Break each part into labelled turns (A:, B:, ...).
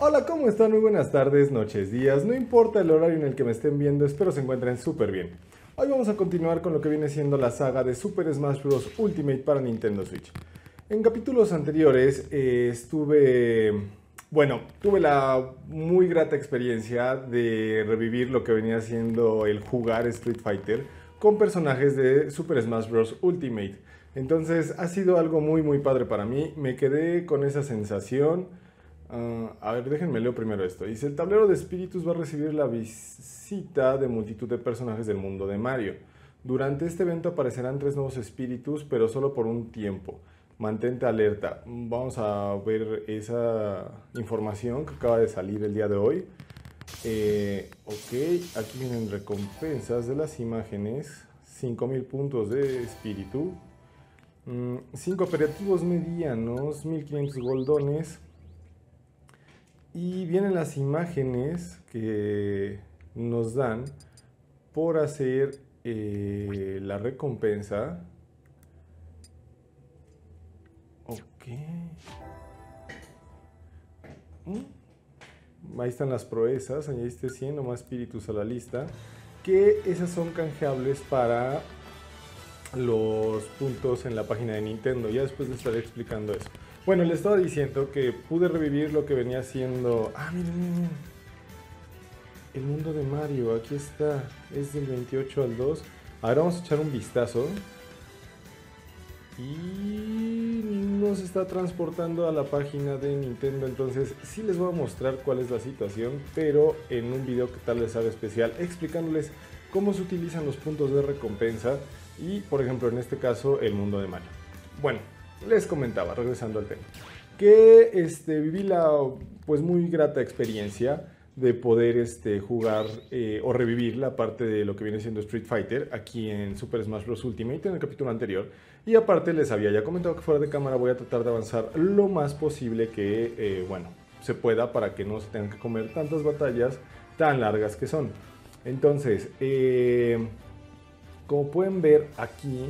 A: Hola, ¿cómo están? Muy buenas tardes, noches, días. No importa el horario en el que me estén viendo, espero se encuentren súper bien. Hoy vamos a continuar con lo que viene siendo la saga de Super Smash Bros. Ultimate para Nintendo Switch. En capítulos anteriores tuve la muy grata experiencia de revivir lo que venía siendo el jugar Street Fighter con personajes de Super Smash Bros. Ultimate. Entonces ha sido algo muy padre para mí. Me quedé con esa sensación. A ver, déjenme leo primero esto. Dice, el tablero de espíritus va a recibir la visita de multitud de personajes del mundo de Mario. Durante este evento aparecerán 3 nuevos espíritus, pero solo por un tiempo. Mantente alerta. Vamos a ver esa información que acaba de salir el día de hoy. Ok, aquí vienen recompensas de las imágenes. 5000 puntos de espíritu. 5 operativos medianos, 1500 goldones. Y vienen las imágenes que nos dan por hacer la recompensa. Ok. Ahí están las proezas. Añadiste 100 o más espíritus a la lista. Que esas son canjeables para los puntos en la página de Nintendo. Ya después les estaré explicando eso. Bueno, les estaba diciendo que pude revivir lo que venía siendo... Ah, miren. El mundo de Mario, aquí está. Es del 28 al 2. Ahora vamos a echar un vistazo. Y nos está transportando a la página de Nintendo. Entonces sí les voy a mostrar cuál es la situación, pero en un video que tal les haga especial explicándoles cómo se utilizan los puntos de recompensa y, por ejemplo, en este caso, el mundo de Mario. Bueno, les comentaba, regresando al tema, que viví la pues muy grata experiencia de poder jugar o revivir la parte de lo que viene siendo Street Fighter aquí en Super Smash Bros. Ultimate en el capítulo anterior. Y aparte les había ya comentado que fuera de cámara voy a tratar de avanzar lo más posible que, se pueda para que no se tengan que comer tantas batallas tan largas que son. Entonces, como pueden ver aquí,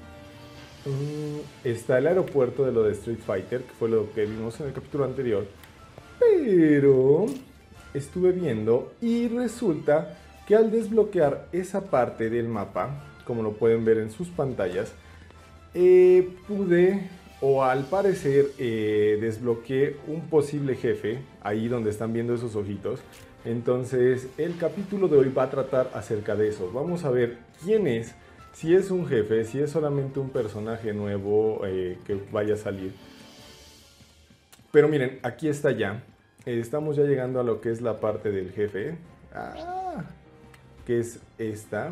A: está el aeropuerto de lo de Street Fighter, que fue lo que vimos en el capítulo anterior. Pero estuve viendo y resulta que al desbloquear esa parte del mapa, como lo pueden ver en sus pantallas, pude, o al parecer desbloqueé un posible jefe, ahí donde están viendo esos ojitos. Entonces el capítulo de hoy va a tratar acerca de eso. Vamos a ver quién es, si es un jefe, si es solamente un personaje nuevo que vaya a salir. Pero miren, aquí está ya. Estamos ya llegando a lo que es la parte del jefe. Que es esta.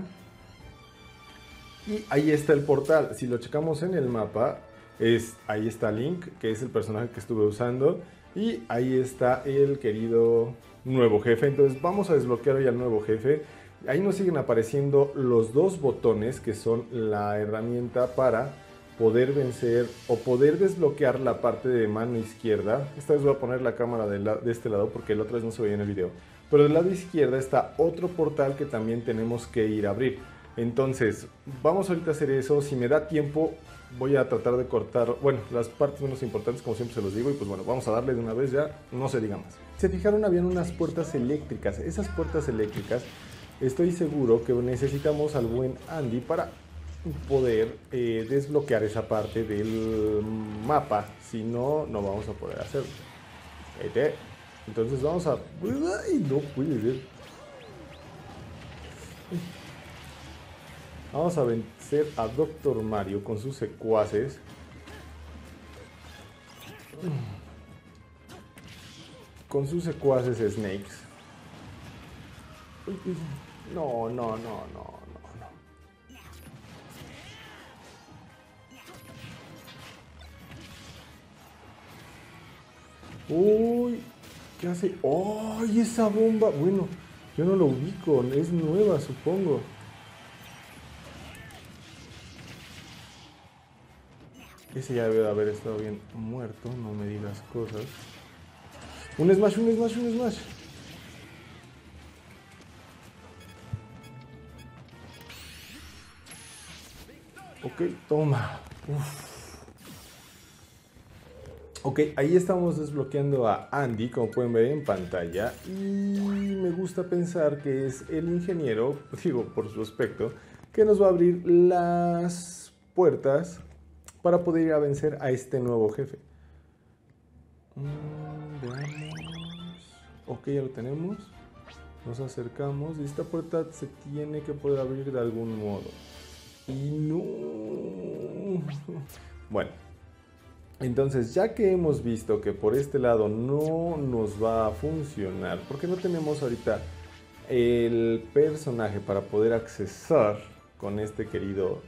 A: Y ahí está el portal. Si lo checamos en el mapa, ahí está Link, que es el personaje que estuve usando. Y ahí está el querido nuevo jefe. Entonces vamos a desbloquear hoy al nuevo jefe. Ahí nos siguen apareciendo los 2 botones que son la herramienta para poder vencer o poder desbloquear la parte de mano izquierda. Esta vez voy a poner la cámara de este lado porque la otra vez no se veía en el video. Pero del lado izquierda está otro portal que también tenemos que ir a abrir. Entonces, vamos ahorita a hacer eso. Si me da tiempo, voy a tratar de cortar, las partes menos importantes, como siempre se los digo. Y pues bueno, vamos a darle de una vez ya, no se diga más. Se fijaron, habían unas puertas eléctricas. Esas puertas eléctricas, estoy seguro que necesitamos al buen Andy para poder desbloquear esa parte del mapa. Si no, no vamos a poder hacerlo. Entonces vamos a... ¡Ay, no puede ser! Vamos a vencer a Dr. Mario con sus secuaces. Con sus secuaces Snakes. No. Uy, ¿qué hace? ¡Ay, esa bomba! Bueno, yo no lo ubico, es nueva, supongo. Ese ya debe de haber estado bien muerto, no me digas cosas. Un smash. Ok, toma. Uf. Ok, ahí estamos desbloqueando a Andy, como pueden ver en pantalla. Y me gusta pensar que es el ingeniero, digo por su aspecto, que nos va a abrir las puertas para poder ir a vencer a este nuevo jefe. Veamos. Ok, ya lo tenemos. Nos acercamos y esta puerta se tiene que poder abrir de algún modo. Y no. Bueno. Entonces, ya que hemos visto que por este lado no nos va a funcionar, porque no tenemos ahorita el personaje para poder accesar con este querido,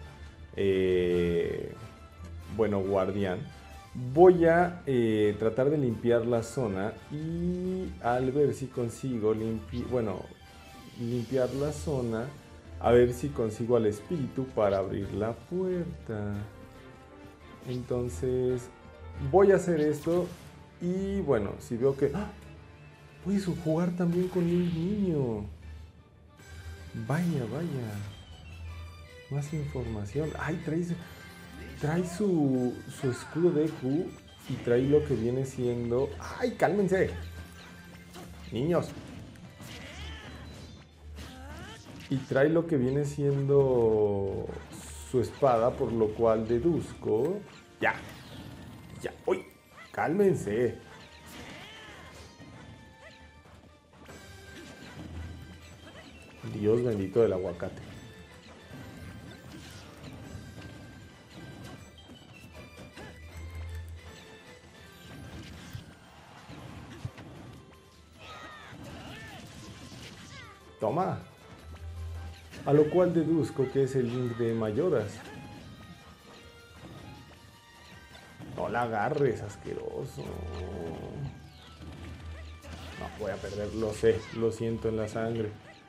A: bueno, guardián, voy a tratar de limpiar la zona y al ver si consigo limpiar la zona, a ver si consigo al espíritu para abrir la puerta. Entonces voy a hacer esto y bueno, si veo que... ¡Ah! Puedes jugar también con el niño. Vaya, vaya. Más información. Ay, trae su escudo de Q y trae lo que viene siendo... ¡Ay, cálmense! Niños. Y trae lo que viene siendo su espada, por lo cual deduzco... Ya. Ya. ¡Uy! Cálmense. Dios bendito del aguacate. Toma. A lo cual deduzco que es el Link de Mayoras. No la agarres, asqueroso. No, voy a perder, lo sé, lo siento en la sangre.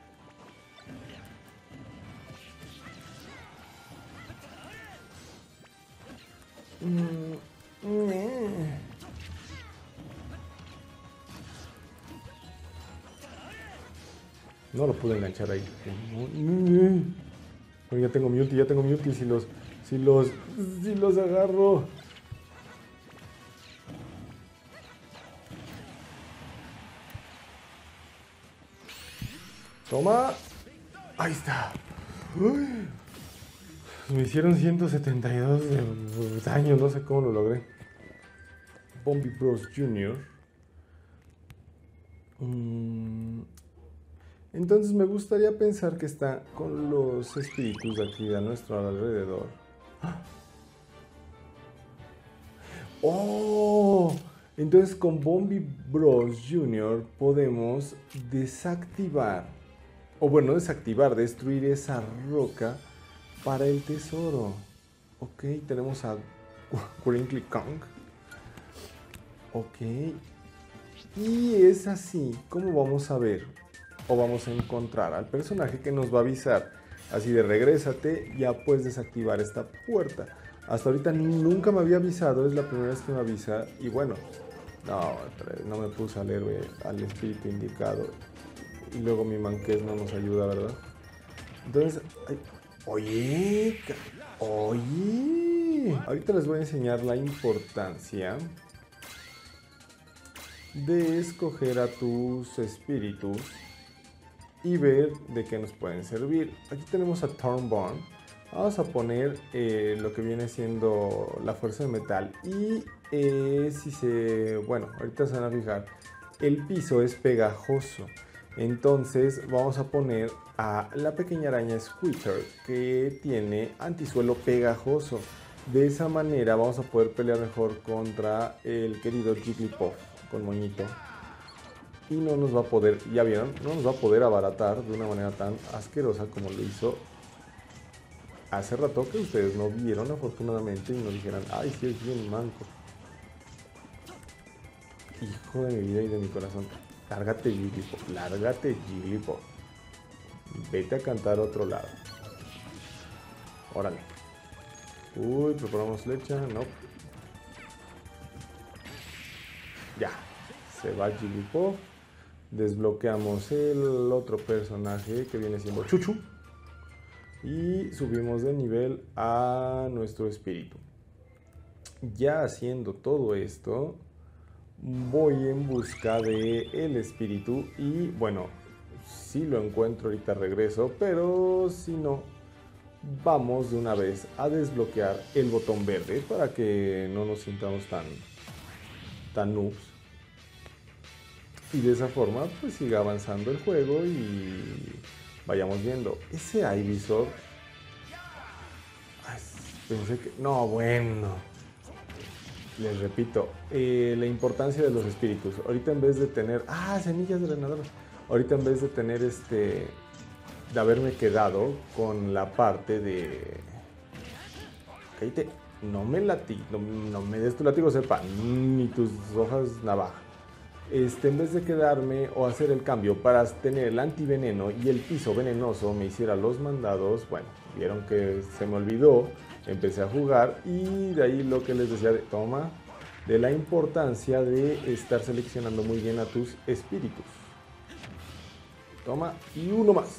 A: No lo pude enganchar ahí. Pero ya tengo multi, si los agarro. Toma. Ahí está. Uy. Me hicieron 172 de daño, no sé cómo lo logré. Bombi Bros Jr. Entonces me gustaría pensar que está con los espíritus de aquí a nuestro alrededor. ¡Oh! Entonces con Bombi Bros Jr. podemos desactivar, o bueno, destruir esa roca para el tesoro. Ok, tenemos a Crinkly Kong. Ok. Y es así como vamos a ver o vamos a encontrar al personaje que nos va a avisar. Así de regrésate, ya puedes desactivar esta puerta. Hasta ahorita nunca me había avisado, es la primera vez que me avisa. Y bueno, no me puse a leer al espíritu indicado. Y luego mi manqués no nos ayuda, ¿verdad? Entonces, oye, ahorita les voy a enseñar la importancia de escoger a tus espíritus y ver de qué nos pueden servir. Aquí tenemos a Thornborn. Vamos a poner lo que viene siendo la fuerza de metal y bueno, ahorita se van a fijar, el piso es pegajoso. Entonces vamos a poner a la pequeña araña Squeeter, que tiene antisuelo pegajoso. De esa manera vamos a poder pelear mejor contra el querido Jigglypuff con moñito. Y no nos va a poder, ya vieron, no nos va a poder abaratar de una manera tan asquerosa como lo hizo hace rato, que ustedes no vieron afortunadamente y nos dijeran, ay, sí es bien manco. Hijo de mi vida y de mi corazón. Lárgate, Jigglypuff, lárgate, Jigglypuff. Vete a cantar a otro lado. Órale. Uy, preparamos flecha, no. Ya, se va Jigglypuff. Desbloqueamos el otro personaje que viene siendo Chuchu. Y subimos de nivel a nuestro espíritu. ya haciendo todo esto, voy en busca de el espíritu y bueno, si lo encuentro ahorita regreso, pero si no, vamos de una vez a desbloquear el botón verde para que no nos sintamos tan noobs. Y de esa forma pues siga avanzando el juego y vayamos viendo. Ese Ivysaur, pensé que... No, bueno. Les repito, la importancia de los espíritus. Ahorita en vez de tener... semillas de drenador. Ahorita en vez de tener de haberme quedado con la parte de... Cállate, no me des tu látigo sepa, ni tus hojas navaja. En vez de quedarme o hacer el cambio para tener el antiveneno y el piso venenoso me hiciera los mandados, bueno, vieron que se me olvidó, empecé a jugar y de ahí lo que les decía de la importancia de estar seleccionando muy bien a tus espíritus. Toma, y uno más.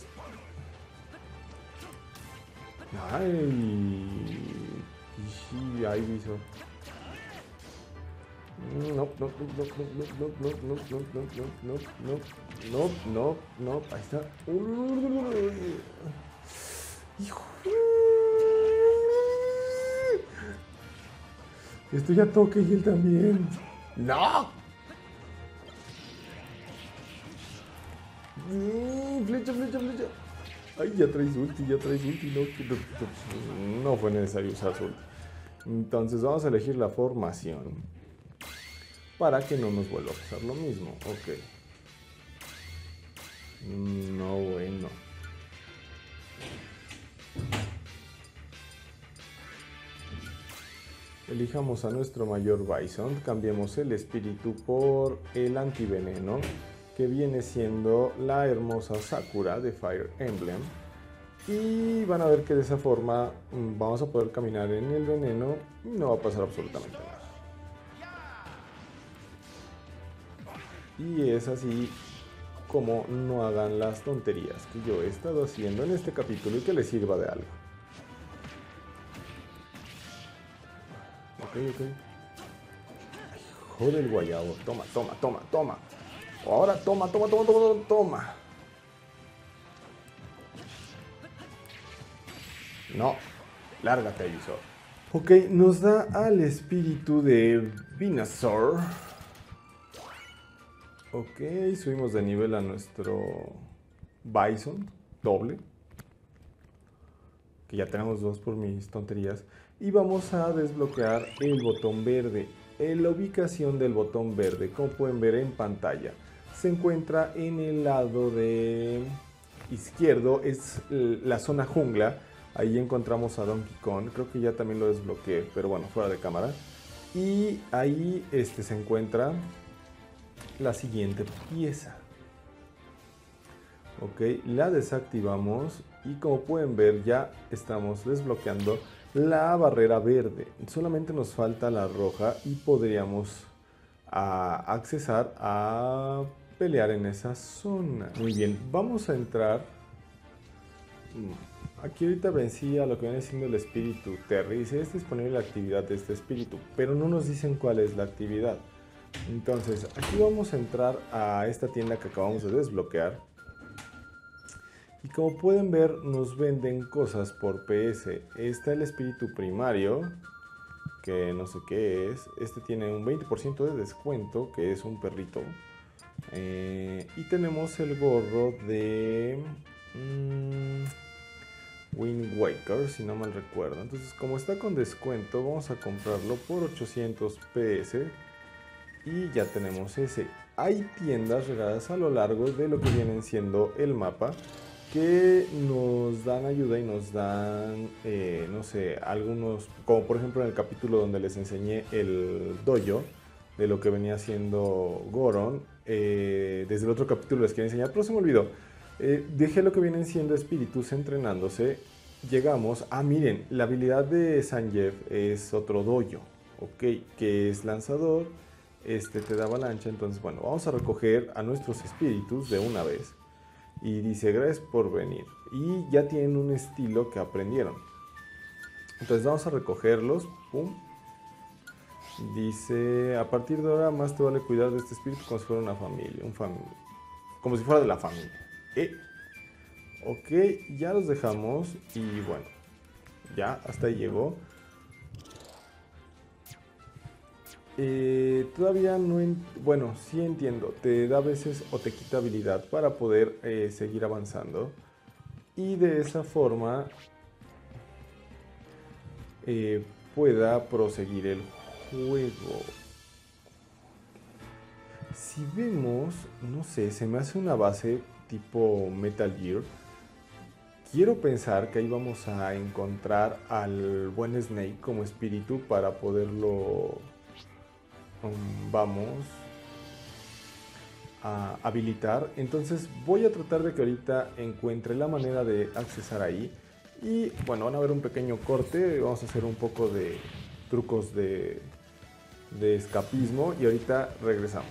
A: Ay, sí, Ivysaur. No, ahí está. Hijo. Estoy a toque y él también. ¡No! Flecha. Ay, ya traes ulti. No fue necesario usar su ulti. Entonces vamos a elegir la formación para que no nos vuelva a pasar lo mismo. Ok. No, bueno. Elijamos a nuestro mayor Bison, cambiemos el espíritu por el antiveneno, que viene siendo la hermosa Sakura de Fire Emblem. Y van a ver que de esa forma vamos a poder caminar en el veneno y no va a pasar absolutamente nada. Y es así como no hagan las tonterías que yo he estado haciendo en este capítulo y que les sirva de algo. Ok. Hijo del guayabo. Toma. Ahora toma. No, lárgate, Ivysaur. Ok, nos da al espíritu de Venusaur. Ok, subimos de nivel a nuestro Bison, doble. Que ya tenemos 2 por mis tonterías. Y vamos a desbloquear el botón verde. La ubicación del botón verde, como pueden ver en pantalla, se encuentra en el lado de izquierdo, es la zona jungla. Ahí encontramos a Donkey Kong, creo que ya también lo desbloqueé, pero bueno, fuera de cámara. Y ahí se encuentra la siguiente pieza. Ok, la desactivamos y como pueden ver ya estamos desbloqueando la barrera verde. Solamente nos falta la roja y podríamos accesar a pelear en esa zona. Muy bien, vamos a entrar. Aquí ahorita vencí a lo que viene siendo el espíritu Terry. Dice, es disponible la actividad de este espíritu, pero no nos dicen cuál es la actividad. Entonces, aquí vamos a entrar a esta tienda que acabamos de desbloquear. Y como pueden ver, nos venden cosas por PS. Está el espíritu primario, que no sé qué es. Este tiene un 20% de descuento, que es un perrito. Y tenemos el gorro de Wind Waker, si no mal recuerdo. Entonces, como está con descuento, vamos a comprarlo por 800 PS. Y ya tenemos ese. Hay tiendas regadas a lo largo de lo que vienen siendo el mapa, que nos dan ayuda y nos dan, no sé, algunos, como por ejemplo en el capítulo donde les enseñé el dojo, de lo que venía haciendo Goron. Desde el otro capítulo les quería enseñar, pero se me olvidó. Dejé lo que vienen siendo espíritus entrenándose. Llegamos, miren, la habilidad de Zangief es otro dojo, ok, que es lanzador, te da avalancha. Entonces bueno, vamos a recoger a nuestros espíritus de una vez. Y dice, gracias por venir. Y ya tienen un estilo que aprendieron. Entonces vamos a recogerlos. Pum. Dice, a partir de ahora más te vale cuidar de este espíritu como si fuera una familia, como si fuera de la familia. Ok, ya los dejamos y bueno, ya hasta ahí llegó. Todavía no, bueno, sí entiendo, te da a veces o te quita habilidad para poder seguir avanzando y de esa forma pueda proseguir el juego. Si vemos, no sé, se me hace una base tipo Metal Gear. Quiero pensar que ahí vamos a encontrar al buen Snake como espíritu para poderlo, vamos, a habilitar. Entonces voy a tratar de que ahorita encuentre la manera de accesar ahí. Y bueno, van a ver un pequeño corte, vamos a hacer un poco de trucos de escapismo y ahorita regresamos.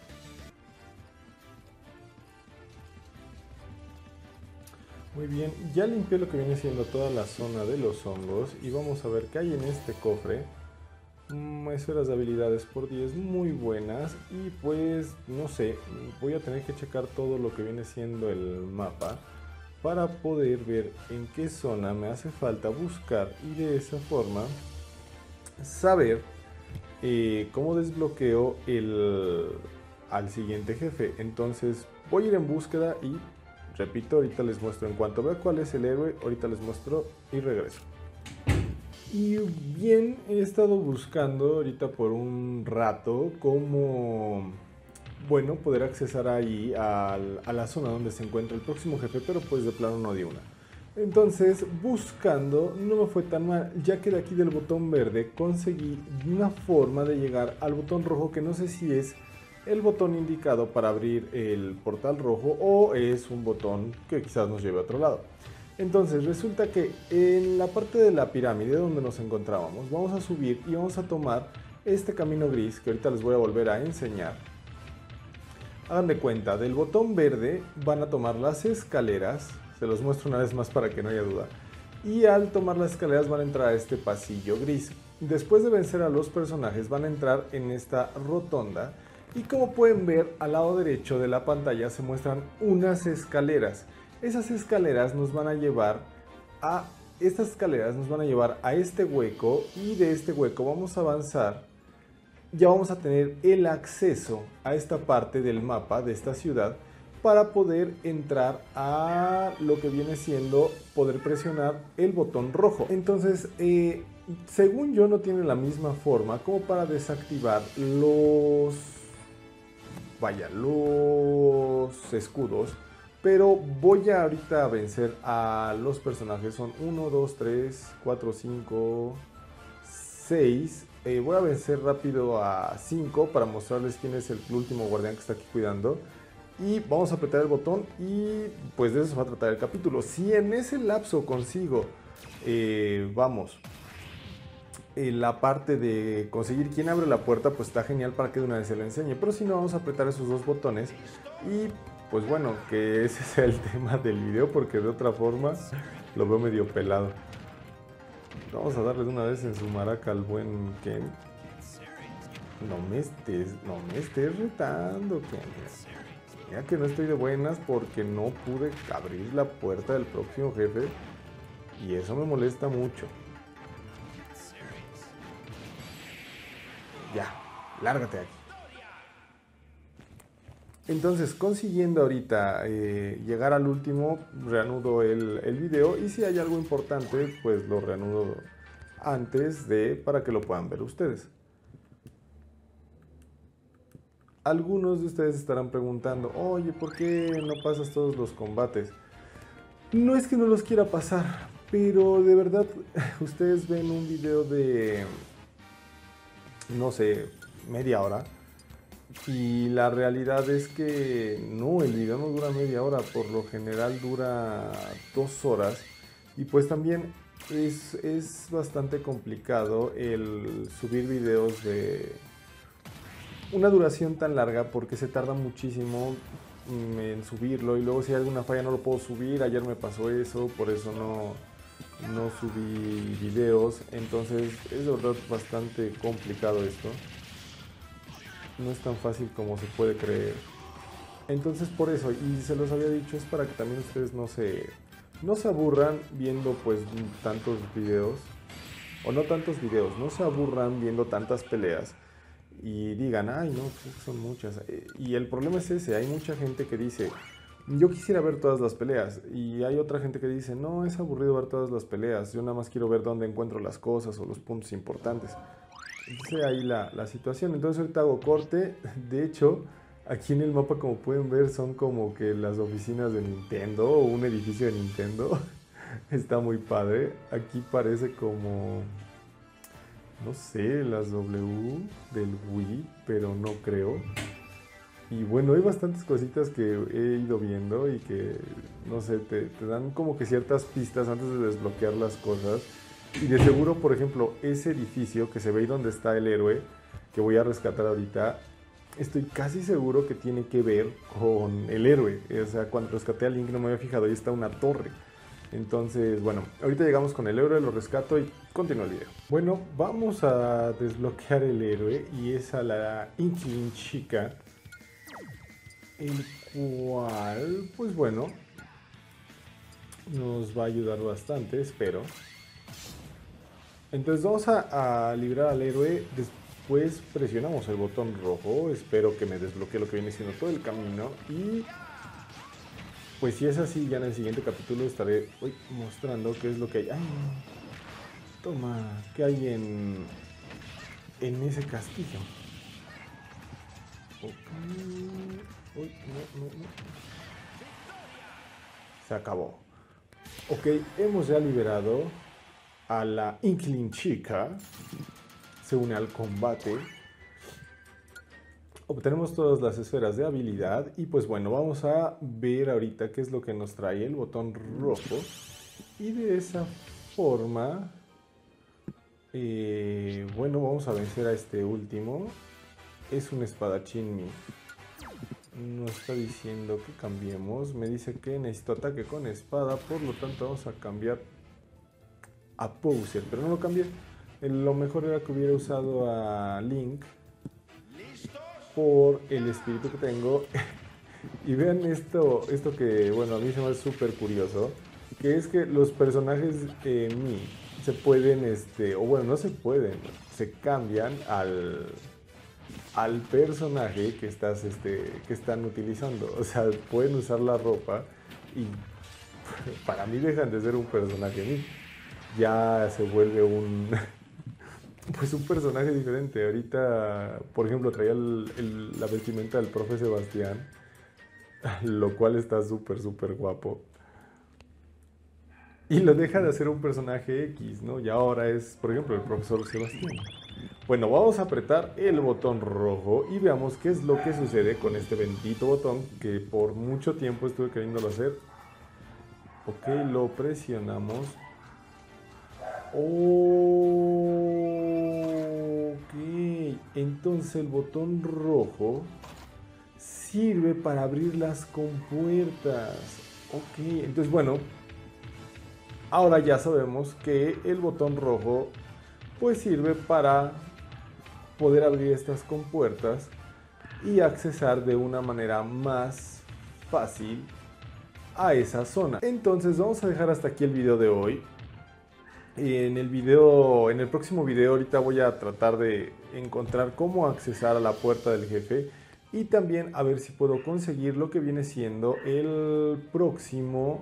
A: Muy bien, ya limpié lo que viene siendo toda la zona de los hongos y vamos a ver qué hay en este cofre. Esferas de habilidades por 10 muy buenas y pues no sé, voy a tener que checar todo lo que viene siendo el mapa para poder ver en qué zona me hace falta buscar y de esa forma saber cómo desbloqueo al siguiente jefe. Entonces voy a ir en búsqueda y repito, ahorita les muestro en cuanto vea cuál es el héroe, ahorita les muestro y regreso. Y bien, he estado buscando ahorita por un rato cómo, bueno, poder accesar ahí a la zona donde se encuentra el próximo jefe, pero pues de plano no di una. Entonces, buscando, no me fue tan mal, ya que de aquí del botón verde conseguí una forma de llegar al botón rojo, que no sé si es el botón indicado para abrir el portal rojo o es un botón que quizás nos lleve a otro lado. Entonces resulta que en la parte de la pirámide donde nos encontrábamos vamos a subir y vamos a tomar este camino gris que ahorita les voy a volver a enseñar. Hagan de cuenta, del botón verde van a tomar las escaleras, se los muestro una vez más para que no haya duda, y al tomar las escaleras van a entrar a este pasillo gris. Después de vencer a los personajes van a entrar en esta rotonda y como pueden ver al lado derecho de la pantalla se muestran unas escaleras. Esas escaleras nos van a llevar a este hueco y de este hueco vamos a avanzar. Ya vamos a tener el acceso a esta parte del mapa de esta ciudad para poder entrar a lo que viene siendo poder presionar el botón rojo. Entonces, según yo no tiene la misma forma como para desactivar los escudos. Pero voy a ahorita a vencer a los personajes. Son 1, 2, 3, 4, 5, 6. Voy a vencer rápido a 5 para mostrarles quién es el último guardián que está aquí cuidando. Y vamos a apretar el botón y pues de eso se va a tratar el capítulo. Si en ese lapso consigo, la parte de conseguir quién abre la puerta, pues está genial para que de una vez se lo enseñe. Pero si no, vamos a apretar esos dos botones y pues bueno, que ese sea el tema del video porque de otra forma lo veo medio pelado. Vamos a darle de una vez en su maraca al buen Ken. No me estés retando, Ken. Mira que no estoy de buenas porque no pude abrir la puerta del próximo jefe y eso me molesta mucho. Ya, lárgate de aquí. Entonces, consiguiendo ahorita llegar al último, reanudo el video y si hay algo importante, pues lo reanudo antes para que lo puedan ver ustedes. Algunos de ustedes estarán preguntando, oye, ¿por qué no pasas todos los combates? No es que no los quiera pasar, pero de verdad, ustedes ven un video de, no sé, media hora. Y la realidad es que no, el video no dura media hora, por lo general dura 2 horas. Y pues también es bastante complicado el subir videos de una duración tan larga porque se tarda muchísimo en subirlo y luego si hay alguna falla no lo puedo subir. Ayer me pasó eso, por eso no subí videos, entonces es de verdad bastante complicado esto. No es tan fácil como se puede creer. Entonces por eso, y se los había dicho, es para que también ustedes no se aburran viendo pues tantos videos, o no tantos videos, no se aburran viendo tantas peleas y digan, ay no, pues son muchas. Y el problema es ese, hay mucha gente que dice, yo quisiera ver todas las peleas, y hay otra gente que dice, no, es aburrido ver todas las peleas, yo nada más quiero ver dónde encuentro las cosas o los puntos importantes. Entonces ahí la situación. Entonces ahorita hago corte. De hecho, aquí en el mapa, como pueden ver, son como que las oficinas de Nintendo o un edificio de Nintendo. Está muy padre. Aquí parece como, no sé, las W del Wii, pero no creo. Y bueno, hay bastantes cositas que he ido viendo y que, no sé, te dan como que ciertas pistas antes de desbloquear las cosas. Y de seguro, por ejemplo, ese edificio que se ve ahí donde está el héroe, que voy a rescatar ahorita, estoy casi seguro que tiene que ver con el héroe. O sea, cuando rescaté a Link no me había fijado, ahí está una torre. Entonces, bueno, ahorita llegamos con el héroe, lo rescato y continúo el video. Bueno, vamos a desbloquear el héroe y es a la Inkling chica, el cual, pues bueno, nos va a ayudar bastante, espero. Entonces vamos a librar al héroe, después presionamos el botón rojo, espero que me desbloquee lo que viene siendo todo el camino y pues si es así, ya en el siguiente capítulo estaré mostrando qué es lo que hay. ¡Ay! Toma, ¿qué hay en ese castillo? Ok. Uy, no. Se acabó. Ok, hemos ya liberado a la Inkling chica. Se une al combate. Obtenemos todas las esferas de habilidad. Y pues bueno, vamos a ver ahorita qué es lo que nos trae el botón rojo. Y de esa forma, bueno, vamos a vencer a este último. Es un espadachín Mi. Nos está diciendo que cambiemos. Me dice que necesito ataque con espada. Por lo tanto vamos a cambiar a Bowser. Pero no lo cambié. Lo mejor era que hubiera usado a Link por el espíritu que tengo. Y vean esto que, bueno, a mí se me hace súper curioso. Que es que los personajes Mi se pueden, o bueno, no se pueden. Se cambian al personaje que están utilizando. O sea, pueden usar la ropa y para mí dejan de ser un personaje Mi. Ya se vuelve pues un personaje diferente. Ahorita, por ejemplo, traía la vestimenta del profe Sebastián, lo cual está súper guapo. Y lo deja de hacer un personaje X, ¿no? Y ahora es, por ejemplo, el profesor Sebastián. Bueno, vamos a apretar el botón rojo y veamos qué es lo que sucede con este bendito botón que por mucho tiempo estuve queriéndolo hacer. Ok, lo presionamos. Ok, entonces el botón rojo sirve para abrir las compuertas. Ok, entonces bueno, ahora ya sabemos que el botón rojo pues sirve para poder abrir estas compuertas y accesar de una manera más fácil a esa zona. Entonces vamos a dejar hasta aquí el video de hoy. En el próximo video ahorita voy a tratar de encontrar cómo accesar a la puerta del jefe y también a ver si puedo conseguir lo que viene siendo el próximo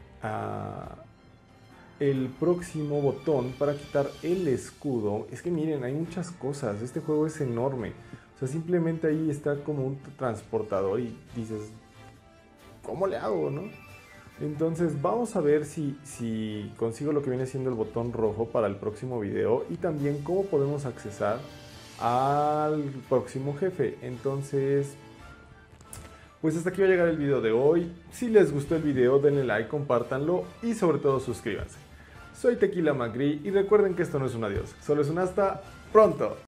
A: botón para quitar el escudo. Es que miren, hay muchas cosas, este juego es enorme. O sea, simplemente ahí está como un transportador y dices, ¿cómo le hago, no? Entonces vamos a ver si consigo lo que viene siendo el botón rojo para el próximo video y también cómo podemos accesar al próximo jefe. Entonces, pues hasta aquí va a llegar el video de hoy. Si les gustó el video, denle like, compártanlo y sobre todo suscríbanse. Soy Tequila Magri y recuerden que esto no es un adiós, solo es un hasta pronto.